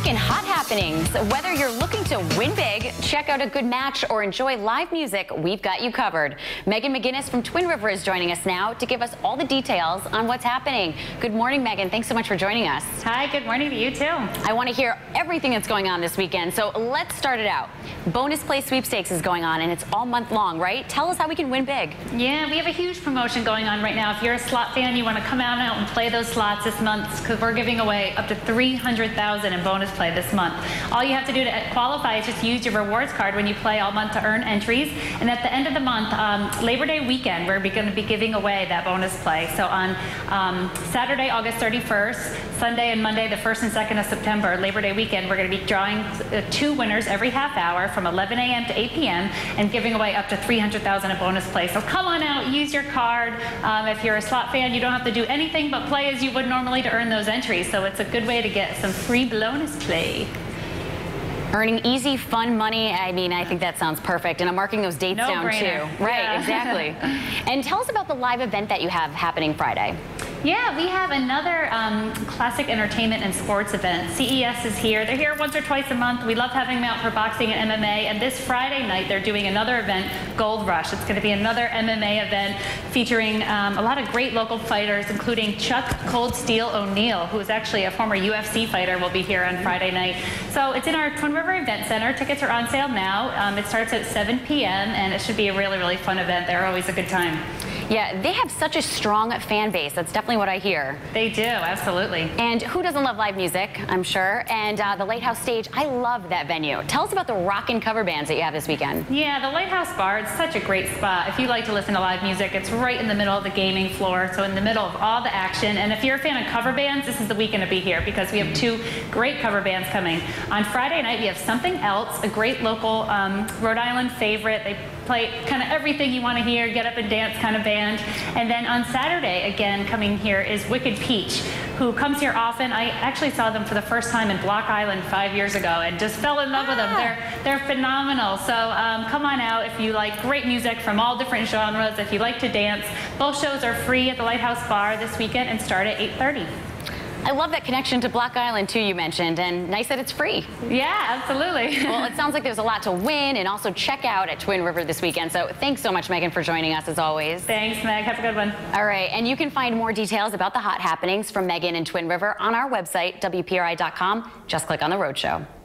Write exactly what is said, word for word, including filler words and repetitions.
talking hot happenings. Whether you're looking to win big, check out a good match, or enjoy live music, we've got you covered. Megan McGinnis from Twin River is joining us now to give us all the details on what's happening. Good morning, Megan. Thanks so much for joining us. Hi, good morning to you too. I want to hear everything that's going on this weekend, so let's start it out. Bonus play sweepstakes is going on, and it's all month long, right? Tell us how we can win big. Yeah, we have a huge promotion going on right now. If you're a slot fan, you want to come out and play those slots this month, because we're giving away up to three hundred thousand dollars in bonus play this month. All you have to do to qualify is just use your rewards card when you play all month to earn entries. And at the end of the month, um, Labor Day weekend, we're going to be giving away that bonus play. So on um, Saturday, August thirty-first, Sunday and Monday, the first and second of September, Labor Day weekend, we're going to be drawing uh, two winners every half hour from eleven A M to eight P M and giving away up to three hundred thousand dollars in bonus play. So come on out, use your card. Um, if you're a slot fan, you don't have to do anything but play as you would normally to earn those entries. So it's a good way to get some free bonus play. Earning easy, fun money. I mean, I think that sounds perfect. And I'm marking those dates No down brainer. too. Right, Yeah. exactly. And tell us about the live event that you have happening Friday. Yeah, we have another um, classic entertainment and sports event. C E S is here. They're here once or twice a month. We love having them out for boxing and M M A. And this Friday night, they're doing another event, Gold Rush. It's going to be another M M A event featuring um, a lot of great local fighters, including Chuck Cold Steel O'Neal, who is actually a former U F C fighter, will be here on Friday night. So it's in our Twin River Event Center. Tickets are on sale now. Um, it starts at seven P M and it should be a really, really fun event. They're always a good time. Yeah, they have such a strong fan base. That's definitely what I hear. They do, absolutely. And who doesn't love live music, I'm sure. And uh, the Lighthouse Stage, I love that venue. Tell us about the rockin' cover bands that you have this weekend. Yeah, the Lighthouse Bar, it's such a great spot. If you like to listen to live music, it's right in the middle of the gaming floor, so in the middle of all the action. And if you're a fan of cover bands, this is the weekend to be here, because we have two great cover bands coming. On Friday night, we have Something Else, a great local um, Rhode Island favorite. They play kind of everything you want to hear, get up and dance kind of band. And then on Saturday, again, coming here is Wicked Peach, who comes here often. I actually saw them for the first time in Block Island five years ago and just fell in love ah. with them. They're, they're phenomenal. So um, come on out if you like great music from all different genres, if you like to dance. Both shows are free at the Lighthouse Bar this weekend and start at eight thirty. I love that connection to Block Island, too, you mentioned, and nice that it's free. Yeah, absolutely. Well, it sounds like there's a lot to win and also check out at Twin River this weekend. So thanks so much, Megan, for joining us, as always. Thanks, Meg. Have a good one. All right, and you can find more details about the hot happenings from Megan and Twin River on our website, W P R I dot com. Just click on the Rhode Show.